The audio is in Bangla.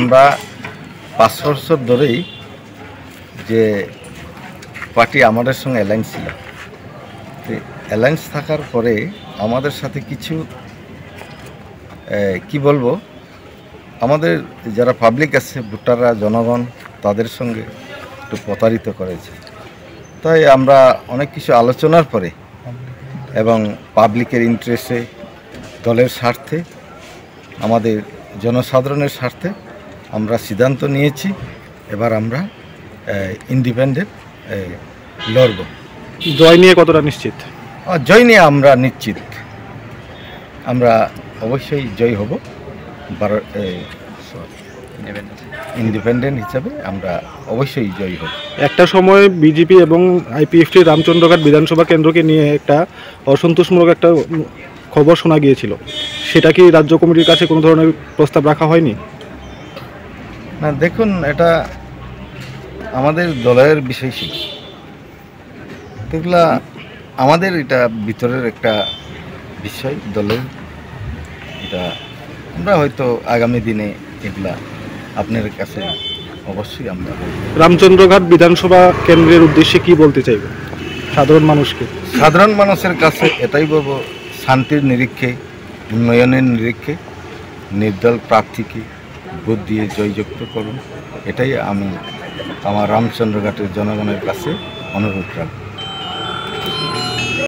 আমরা 5 বছর ধরেই যে পার্টি আমাদের সঙ্গে অ্যালায়েন্স ছিল, অ্যালায়েন্স থাকার পরে আমাদের সাথে কিছু কি বলবো, আমাদের যারা পাবলিক আছে, ভোটাররা, জনগণ, তাদের সঙ্গে একটু প্রতারিত করেছে। তাই আমরা অনেক কিছু আলোচনার পরে এবং পাবলিকের ইন্টারেস্টে, দলের স্বার্থে, আমাদের জনসাধারণের স্বার্থে আমরা সিদ্ধান্ত নিয়েছি এবার আমরা ইন্ডিপেন্ডেন্ট লড়ব। জয় নিয়ে কতটা নিশ্চিত? জয় নিয়ে আমরা নিশ্চিত, আমরা অবশ্যই জয় হব। ইন্ডিপেন্ডেন্ট হিসাবে আমরা অবশ্যই জয়ী হব। একটা সময় বিজেপি এবং আইপিএফটি রামচন্দ্রঘাট বিধানসভা কেন্দ্রকে নিয়ে একটা অসন্তোষমূলক একটা খবর শোনা গিয়েছিল, সেটা কি রাজ্য কমিটির কাছে কোনো ধরনের প্রস্তাব রাখা হয়নি? না, দেখুন, এটা আমাদের দলের বিষয় ছিল, এগুলা আমাদের এটা ভিতরের একটা বিষয় দলের। এটা আমরা হয়তো আগামী দিনে এগুলা আপনার কাছে অবশ্যই আমরা। রামচন্দ্রঘাট বিধানসভা কেন্দ্রের উদ্দেশ্যে কি বলতে চাইব সাধারণ মানুষকে? সাধারণ মানুষের কাছে এটাই বলবো, শান্তির নিরীক্ষে, উন্নয়নের নিরীক্ষে নির্দল প্রার্থীকে ভোট দিয়ে জয়যুক্ত করুন, এটাই আমি আমার রামচন্দ্রঘাটের জনগণের কাছে অনুরোধ রাখব।